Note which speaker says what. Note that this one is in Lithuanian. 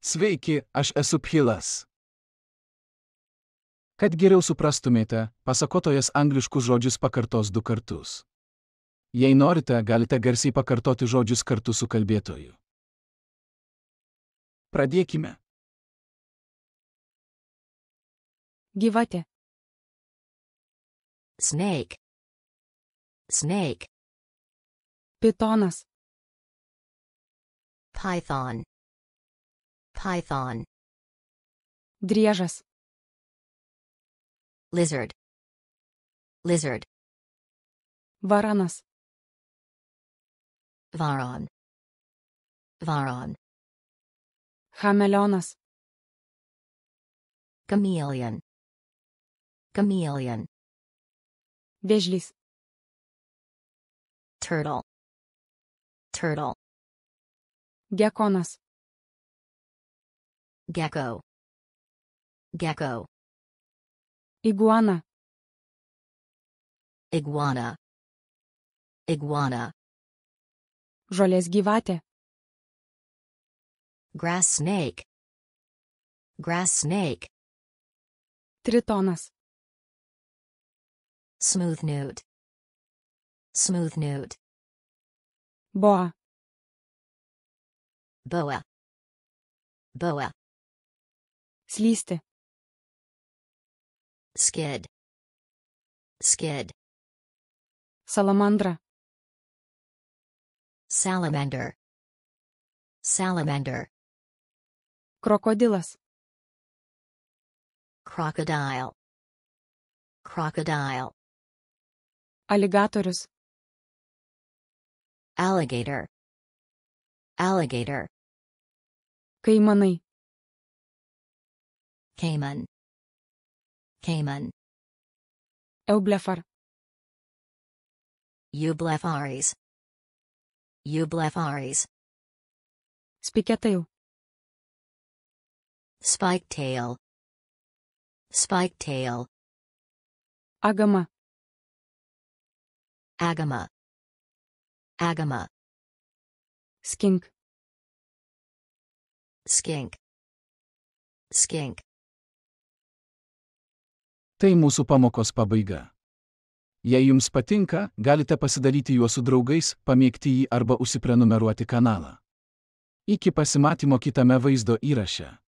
Speaker 1: Sveiki, aš esu Pilas. Kad geriau suprastumėte, pasakotojas angliškus žodžius pakartos 2 kartus. Jei norite, galite garsiai pakartoti žodžius kartu su kalbėtoju. Pradėkime.
Speaker 2: Gyvatė.
Speaker 3: Snake. Snake.
Speaker 2: Pitonas.
Speaker 3: Python. Python.
Speaker 2: Driežas.
Speaker 3: Lizard. Lizard.
Speaker 2: Varanas.
Speaker 3: Varan. Varan.
Speaker 2: Chameleonas.
Speaker 3: Chameleon. Chameleon.
Speaker 2: Vėžlys.
Speaker 3: Turtle. Turtle.
Speaker 2: Gekonas.
Speaker 3: Gecko. Gecko.
Speaker 2: Iguana.
Speaker 3: Iguana. Iguana.
Speaker 2: Žolės gyvatė.
Speaker 3: Grass snake. Grass snake.
Speaker 2: Tritonas.
Speaker 3: Smooth newt. Smooth newt.
Speaker 2: Boa.
Speaker 3: Boa. Boa.
Speaker 2: Slysti.
Speaker 3: Skid. Skid.
Speaker 2: Salamandra.
Speaker 3: Salamander. Salamander.
Speaker 2: Krokodilas.
Speaker 3: Crocodile. Crocodile.
Speaker 2: Aligatorius.
Speaker 3: Alligator. Alligator.
Speaker 2: Kaimanai.
Speaker 3: Cayman. Cayman.
Speaker 2: Eublefar.
Speaker 3: Eublephares. Eublephares.
Speaker 2: Spiketajų.
Speaker 3: Spike tail. Spike tail.
Speaker 2: Agama.
Speaker 3: Agama. Agama.
Speaker 2: Skink.
Speaker 3: Skink. Skink.
Speaker 1: Tai mūsų pamokos pabaiga. Jei jums patinka, galite pasidalyti juo su draugais, pamėgti jį arba užsiprenumeruoti kanalą. Iki pasimatymo kitame vaizdo įraše.